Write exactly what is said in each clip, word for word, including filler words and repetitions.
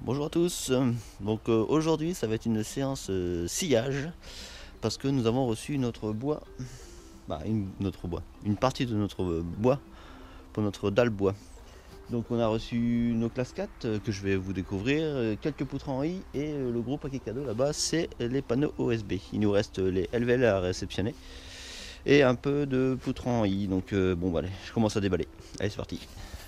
Bonjour à tous, donc euh, aujourd'hui ça va être une séance euh, sciage parce que nous avons reçu notre bois, bah une, notre bois, une partie de notre euh, bois pour notre dalle bois. Donc on a reçu nos classes quatre euh, que je vais vous découvrir, euh, quelques poutres en riz et euh, le gros paquet cadeau là-bas c'est les panneaux O S B. Il nous reste les L V L à réceptionner et un peu de poutres en riz, donc euh, bon bah allez, je commence à déballer. Allez c'est parti.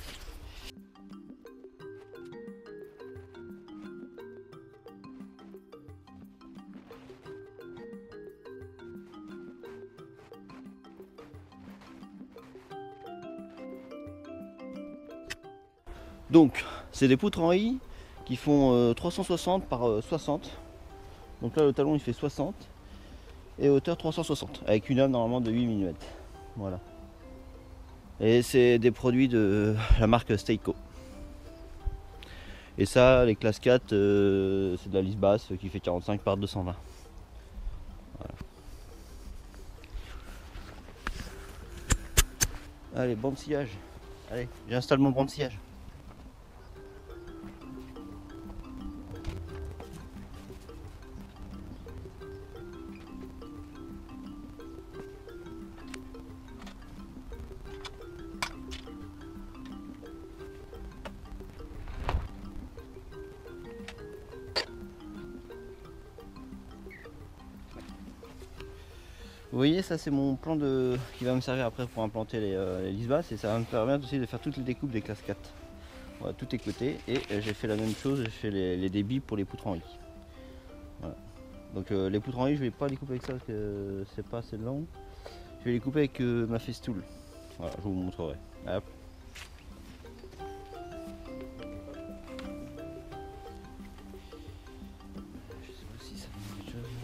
Donc, c'est des poutres en riz qui font euh, trois cent soixante par euh, soixante. Donc là, le talon il fait soixante et hauteur trois cent soixante avec une lame normalement de huit millimètres. Voilà. Et c'est des produits de la marque Steico. Et ça, les classes quatre, euh, c'est de la lisse basse qui fait quarante-cinq par deux cent vingt. Voilà. Allez, banc de sillage. Allez, j'installe mon banc de sillage. Vous voyez, ça c'est mon plan de qui va me servir après pour implanter les, euh, les lisses basses et ça va me permettre aussi de faire toutes les découpes des classes quatre. Voilà, tout est coté et euh, j'ai fait la même chose, j'ai fait les, les débits pour les poutres en riz. Voilà. Donc euh, les poutres en riz, je vais pas les couper avec ça parce que c'est pas assez long. Je vais les couper avec euh, ma festool. Voilà, je vous montrerai. Hop. Je sais pas si ça fait quelque chose.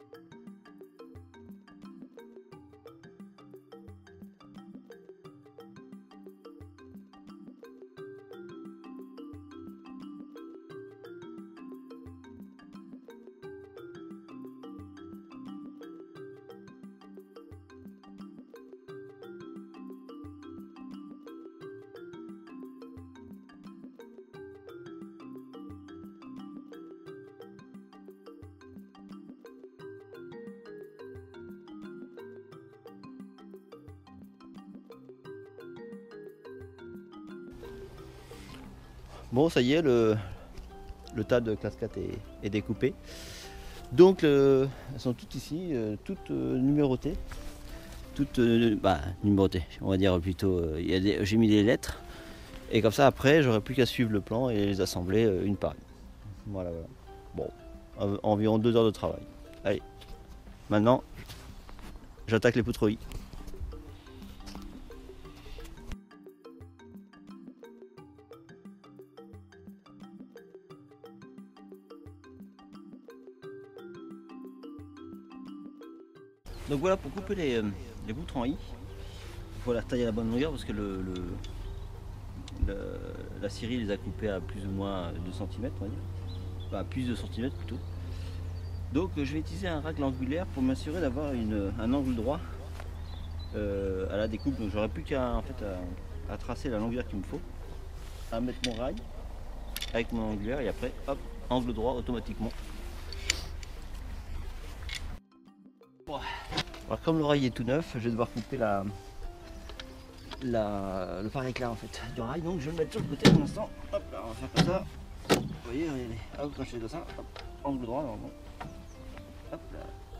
Bon, ça y est, le, le tas de classe quatre est, est découpé. Donc, euh, elles sont toutes ici, euh, toutes euh, numérotées. Toutes euh, bah, numérotées, on va dire plutôt. Euh, J'ai mis des lettres. Et comme ça, après, j'aurai plus qu'à suivre le plan et les assembler euh, une par une. Voilà, voilà. Bon, euh, environ deux heures de travail. Allez, maintenant, j'attaque les poutres riz. Donc voilà, pour couper les, les poutres en i, il faut la taille à la bonne longueur parce que le, le, le, la scierie les a coupés à plus ou moins deux centimètres, on va dire. Enfin, plus de centimètres plutôt. Donc je vais utiliser un règle angulaire pour m'assurer d'avoir un angle droit euh, à la découpe. Donc j'aurai plus qu'à en fait, à, à tracer la longueur qu'il me faut, à mettre mon rail avec mon angulaire et après hop, angle droit automatiquement. Alors comme le rail est tout neuf, je vais devoir couper la, la, le pare éclat en fait du rail, donc je vais le mettre sur le côté pour l'instant. Hop là, on va faire comme ça. Vous voyez, regardez, hop, quand je fais comme ça, hop, angle droit normalement. Hop là.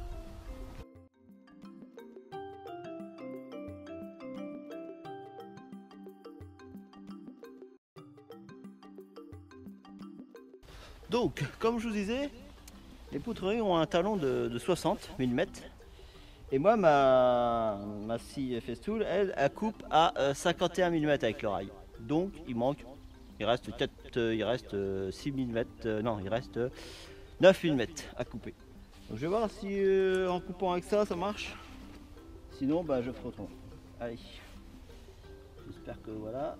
Donc, comme je vous disais, les poutreries ont un talon de, de soixante millimètres. Et moi, ma, ma scie festool, elle, elle coupe à euh, cinquante et un millimètres avec le rail. Donc, il manque, il reste, quatre, euh, il reste euh, six millimètres, euh, non, il reste euh, neuf millimètres à couper. Donc, je vais voir si euh, en coupant avec ça, ça marche. Sinon, bah, je ferai autrement. Allez, j'espère que voilà.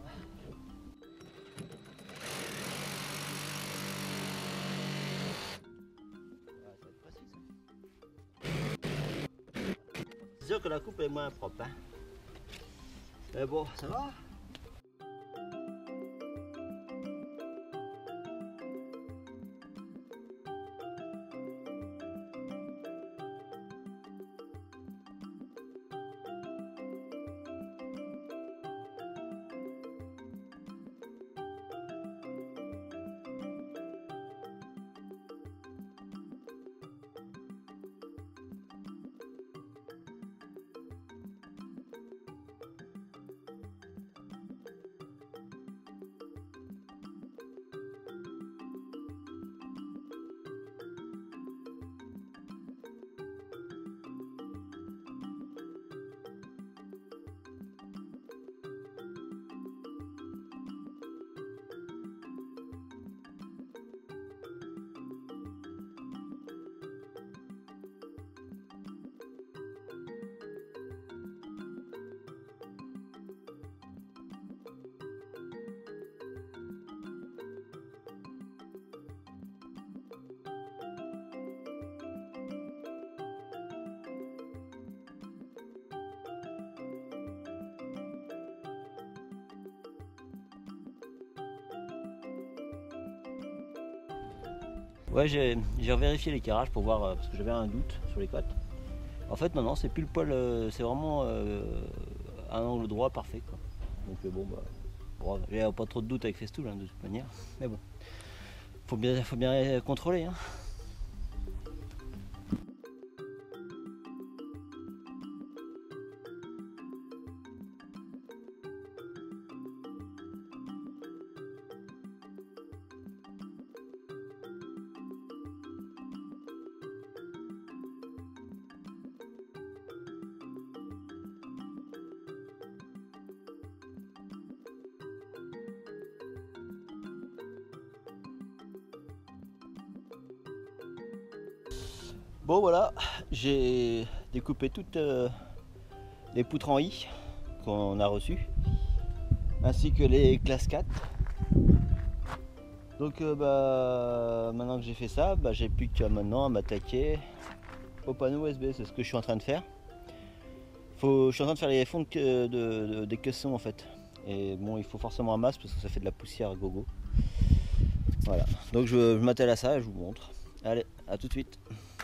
C'est sûr que la coupe est moins propre, hein. Mais bon, ça va. Ouais, j'ai vérifié l'éclairage pour voir, euh, parce que j'avais un doute sur les côtes. En fait, non, non, c'est pile poil, euh, c'est vraiment euh, un angle droit parfait, quoi. Donc euh, bon, bah, bon, j'ai pas trop de doute avec Festool, hein, de toute manière. Mais bon, faut bien, faut bien contrôler, hein. Bon voilà, j'ai découpé toutes euh, les poutres en I qu'on a reçues, ainsi que les classes quatre. Donc euh, bah, maintenant que j'ai fait ça, bah, j'ai plus qu'à maintenant à m'attaquer au panneau U S B, c'est ce que je suis en train de faire. Faut, je suis en train de faire les fonds de, de, de, des caissons en fait. Et bon, il faut forcément un masque parce que ça fait de la poussière à gogo. Voilà, donc je, je m'attelle à ça et je vous montre. Allez, à tout de suite.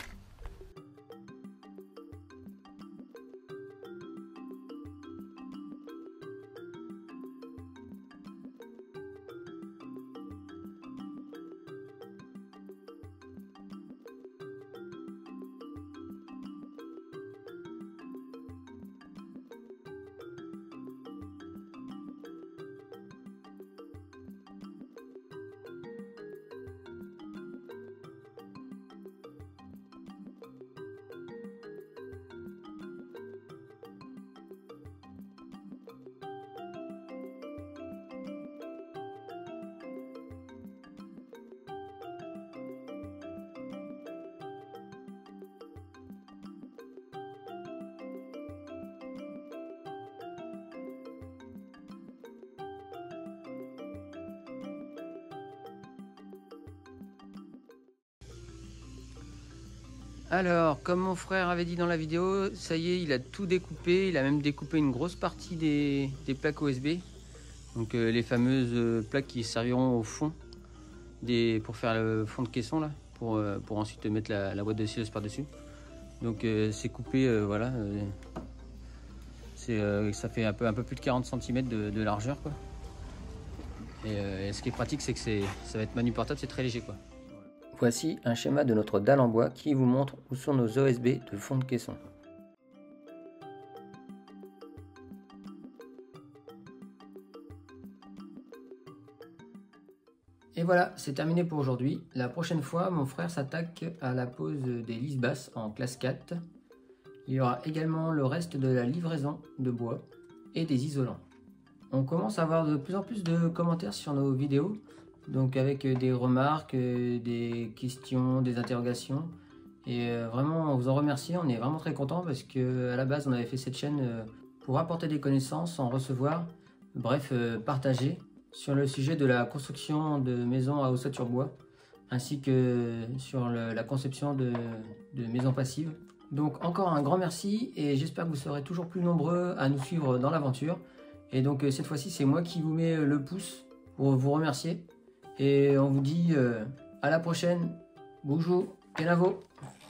Alors, comme mon frère avait dit dans la vidéo, ça y est, il a tout découpé. Il a même découpé une grosse partie des, des plaques U S B. Donc euh, les fameuses euh, plaques qui serviront au fond des, pour faire le fond de caisson là, pour, euh, pour ensuite mettre la, la boîte de sileuse par-dessus. Donc euh, c'est coupé, euh, voilà. Euh, euh, ça fait un peu, un peu plus de quarante centimètres de, de largeur, quoi. Et, euh, et ce qui est pratique, c'est que ça va être manu portable, c'est très léger, quoi. Voici un schéma de notre dalle en bois qui vous montre où sont nos U S B de fond de caisson. Et voilà, c'est terminé pour aujourd'hui. La prochaine fois, mon frère s'attaque à la pose des lisses basses en classe quatre. Il y aura également le reste de la livraison de bois et des isolants. On commence à avoir de plus en plus de commentaires sur nos vidéos. Donc avec des remarques, des questions, des interrogations. Et vraiment, on vous en remercie, on est vraiment très contents parce qu'à la base, on avait fait cette chaîne pour apporter des connaissances, en recevoir, bref, partager sur le sujet de la construction de maisons à ossature bois, ainsi que sur le, la conception de, de maisons passives. Donc encore un grand merci et j'espère que vous serez toujours plus nombreux à nous suivre dans l'aventure. Et donc cette fois-ci, c'est moi qui vous mets le pouce pour vous remercier. Et on vous dit euh, à la prochaine. Bonjour, Kenavo.